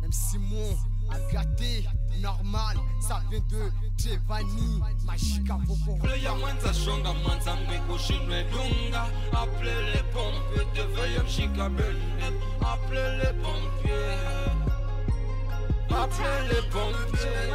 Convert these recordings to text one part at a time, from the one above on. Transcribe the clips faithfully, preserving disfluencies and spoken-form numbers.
M. Simon, Agaté, normal, ça vient de Giovanni, Magica Bobo. Playa mwanza shonga mwanza mwiku shinwe dunga. Appelez les pompiers, devez mshika bende. Appelez les pompiers. Appelez les pompiers.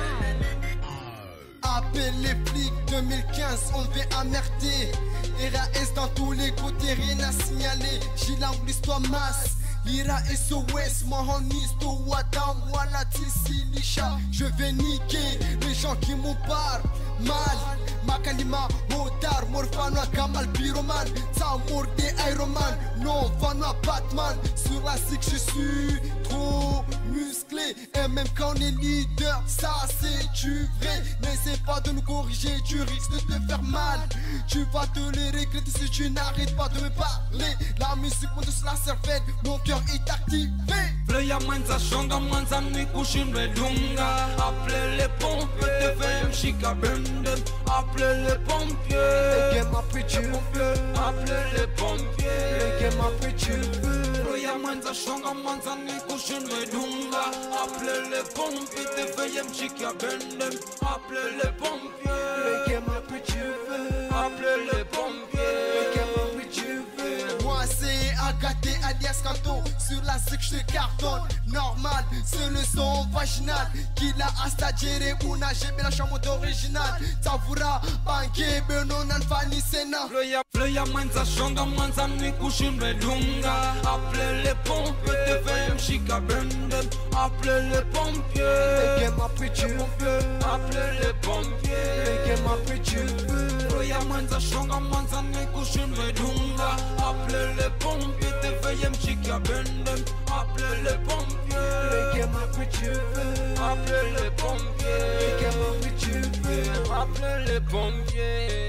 Appelle les flics, deux mille quinze, on devait amerder. R A S dans tous les côtés, rien à signaler. Gilang, l'histoire masse. Ira S O S, Mohonisto, Wadam, Wala, Tissi, Lisha. Je vais niquer les gens qui m'ont parlé mal. Makalima, Motar, Morfanoa, Kamal, Pyroman. Tamour des Ironman, non, Fanoa, Batman. Sur la six, je suis trop musclé. Et même quand on est leader, ça c'est du vrai. N'essaie pas de nous corriger, tu risques de te faire mal. Tu vas te les regretter si tu n'arrêtes pas de me parler. La musique monte sur la cervelle, mon cœur est activé. Playa mwanza shonga mwanza mwiku shinwe dunga. Appelez les pompiers, devez mshika bende. Appelez les pompiers. Get my picture. Appelez les pompiers. Get my picture. Playa mwanza shonga mwanza mwiku shinwe dunga. Appelez les pompiers, devez mshika bende. Appelez les pompiers. Get my picture. Appelez les pompiers. Get my picture. Moi c'est Agaté alias Kanto. Sur la zik je te cartonne. Normal, c'est le son vaginal. Kila hasta jere una jebe la chambre d'original. Tavura, banke, benon alfani sena. Playa mwanza shonga mwanza mwiku shinwe dunga. Appelez les pompiers, devez mshika bende. Appelez les pompiers. Get my picture. Appelez les pompiers. Get my picture. Playa mwanza shonga mwanza mwiku shinwe dunga. Appelez les pompiers, devez mshika bende. Appelez les pompiers. Get my picture. Appelez les pompiers. Get my picture. Appelez les pompiers.